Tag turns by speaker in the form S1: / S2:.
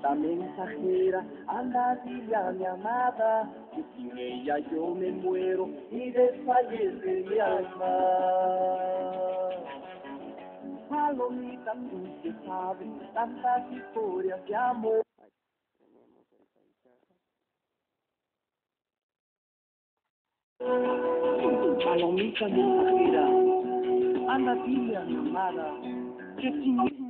S1: Palomita mensajera, anda dile a mi amada que sin ella yo me muero y desfallece mi alma. Palomita dulce sabe tantas historias de amor. Palomita mensajera, anda dile a mi amada que sin